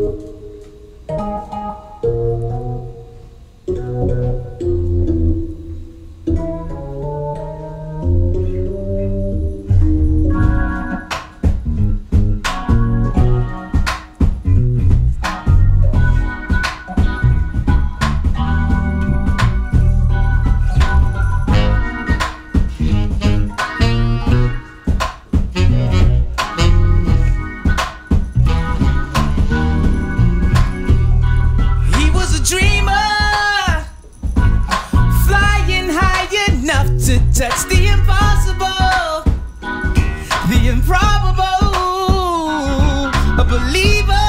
Touch the impossible, the improbable, a believer,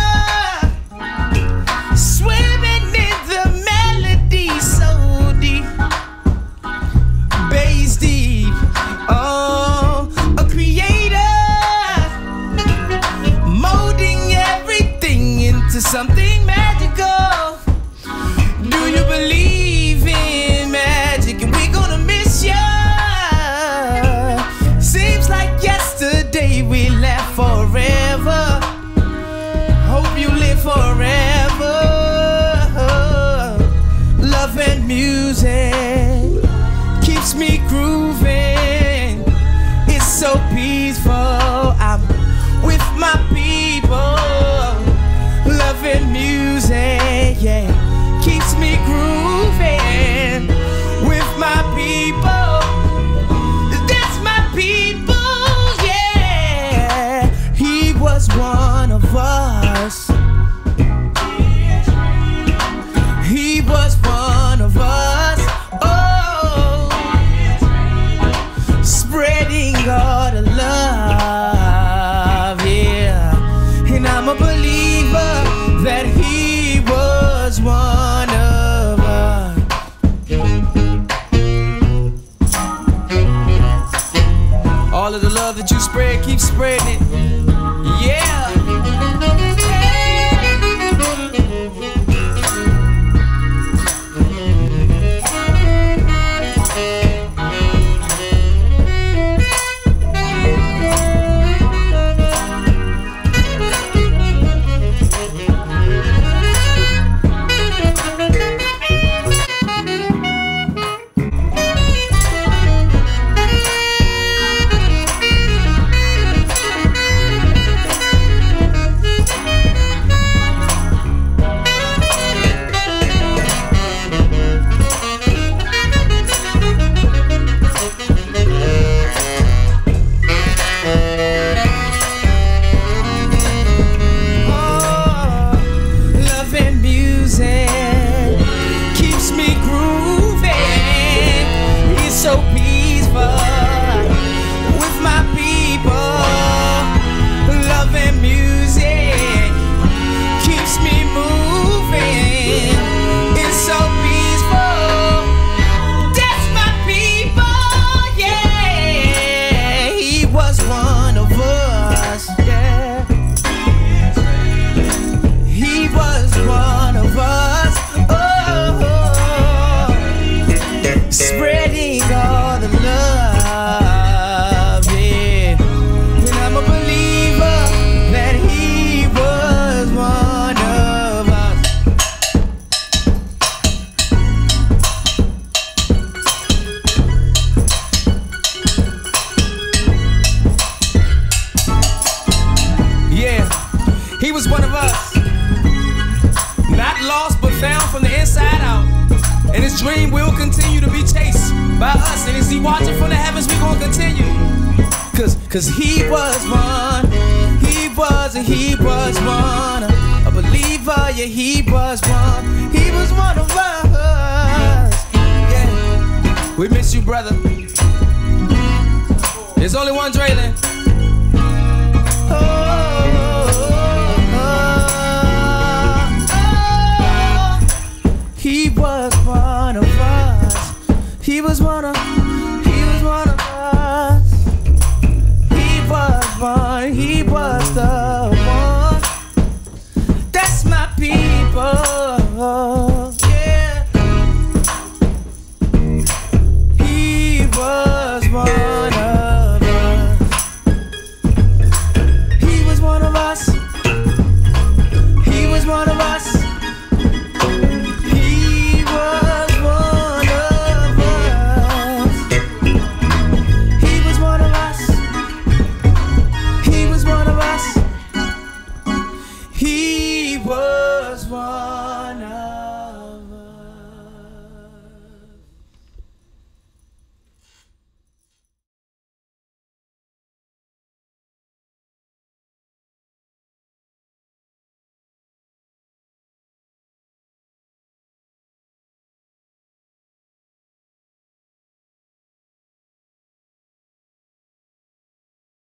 swimming in the melody so deep, bass deep, oh, a creator, molding everything into something magical. Do you believe in magic? And we're gonna miss you. Yesterday we laughed forever. Hope you live forever. Love and music keeps me grooving. It's so peaceful. I'm with my people. Love and music, yeah, keeps me grooving. With my people. That's my people. Was one of us. He was one of us. Oh, spreading all the love, yeah. And I'm a believer that he was one of us. All of the love that you spread, keep spreading it. Yeah. Dream will continue to be chased by us, and as he watching from the heavens, we gonna continue. Cause he was one, he was one, a believer, yeah, he was one of us. Yeah, we miss you, brother. There's only one Draylen. He was one of us. He was one of us. He was the one. That's my people. Yeah. He was one of us. He was one of us. He was one was one.